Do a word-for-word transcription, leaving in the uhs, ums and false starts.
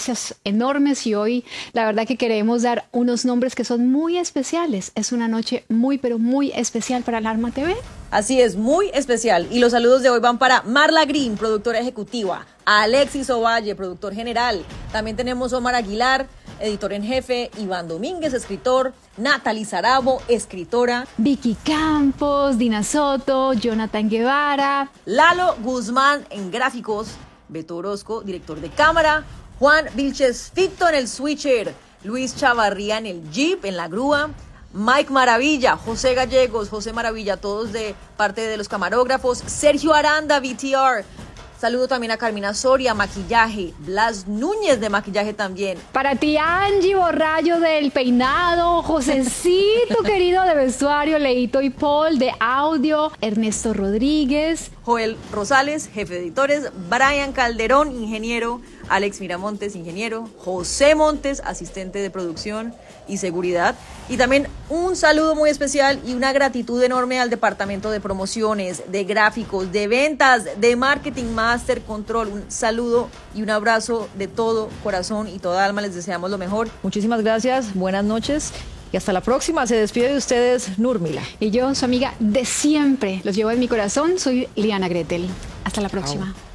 Gracias enormes y hoy la verdad que queremos dar unos nombres que son muy especiales. Es una noche muy pero muy especial para Alarma T V. Así es, muy especial. Y los saludos de hoy van para Marla Green, productora ejecutiva, Alexis Ovalle, productor general. También tenemos Omar Aguilar, editor en jefe, Iván Domínguez, escritor, Natalie Sarabo, escritora, Vicky Campos, Dina Soto, Jonathan Guevara, Lalo Guzmán en gráficos, Beto Orozco, director de cámara, Juan Vilches Fito en el switcher, Luis Chavarría en el jeep, en la grúa, Mike Maravilla, José Gallegos, José Maravilla, todos de parte de los camarógrafos, Sergio Aranda, V T R. Saludo también a Carmina Soria, maquillaje, Blas Núñez de maquillaje también. Para ti, Angie Borrallo del peinado, Josecito querido de vestuario, Leito y Paul de audio, Ernesto Rodríguez, Joel Rosales, jefe de editores, Brian Calderón, ingeniero, Alex Miramontes, ingeniero, José Montes, asistente de producción y seguridad. Y también un saludo muy especial y una gratitud enorme al departamento de promociones, de gráficos, de ventas, de marketing, master control. Un saludo y un abrazo de todo corazón y toda alma. Les deseamos lo mejor. Muchísimas gracias, buenas noches y hasta la próxima. Se despide de ustedes Núrmila. Y yo, su amiga de siempre, los llevo en mi corazón, soy Liana Gretel. Hasta la próxima. Chao.